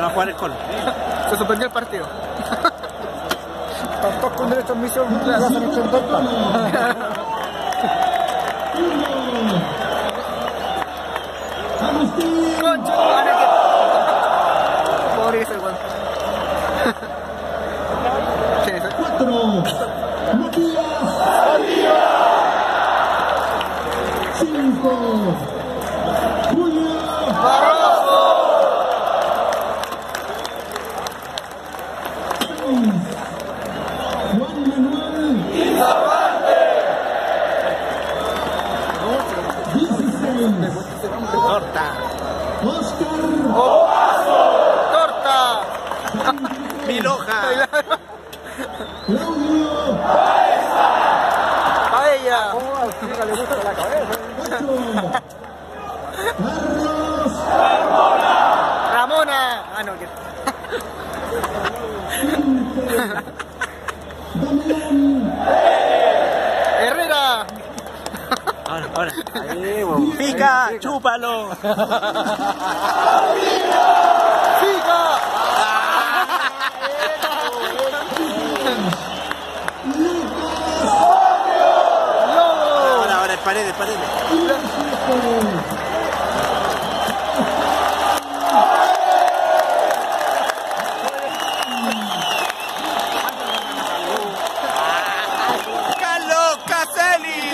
va a jugar el Colo. Se suspendió el partido. Tampoco con derecho a admisión la selección delta. Concho, pobre ese weón. ¿Quién es ese? 4. Matías. 5. Julio. Barroso. 6. Juan Manuel. 16. Torta. Oscar. Torta. Miloja. Claudio. Paella. ¿Cómo a Ortega le gusta la cabeza? 4. Carlos. Ramona. Ah, no, que. 5. Damián. Herrera. Ahora. Pica, chúpalo. Fica. Ahora, paredes. Carlos Caselli.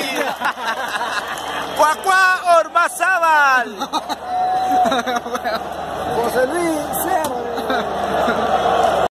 Cuacuá Ormazábal. José Luis